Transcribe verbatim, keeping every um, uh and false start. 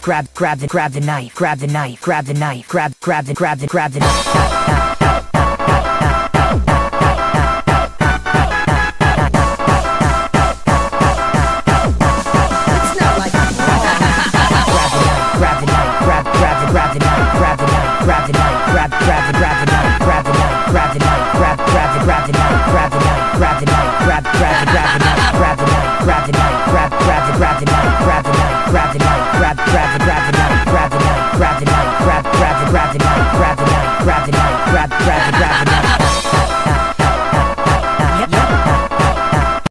grab, grab the, grab the knife, grab the knife, grab the knife, grab, grab the, grab the, grab the knife.